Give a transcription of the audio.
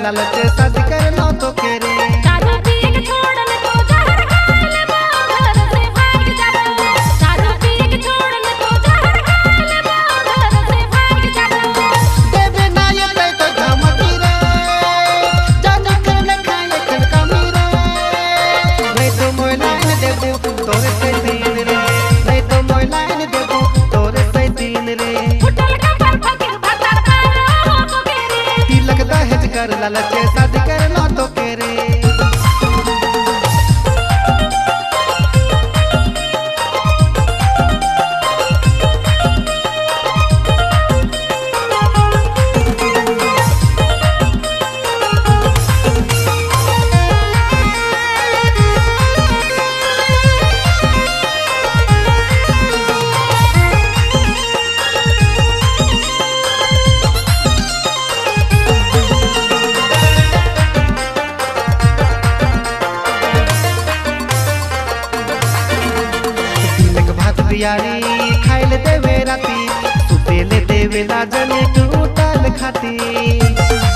लालच शादी करना तो केरे दारू पिए के छोड़न तो जहर खा लेबो घर से भाग जाबो दारू पिए के छोड़न तो जहर खा लेबो घर से भाग जाबो देवे ना ये तै तो धमकी रे जादू कर न खाए खन कमी रे नहीं तो मोय लाइन देबो तोरे से दिन रे नहीं तो मोय लाइन देबो तोरे से दिन रे उठल का पर फकीर भतार पारो हो केरे की लगता है कर लालच शादी करना तो केरे बियारी खाइल देवे राती सुतेले देवे लाजन टूटल खाती।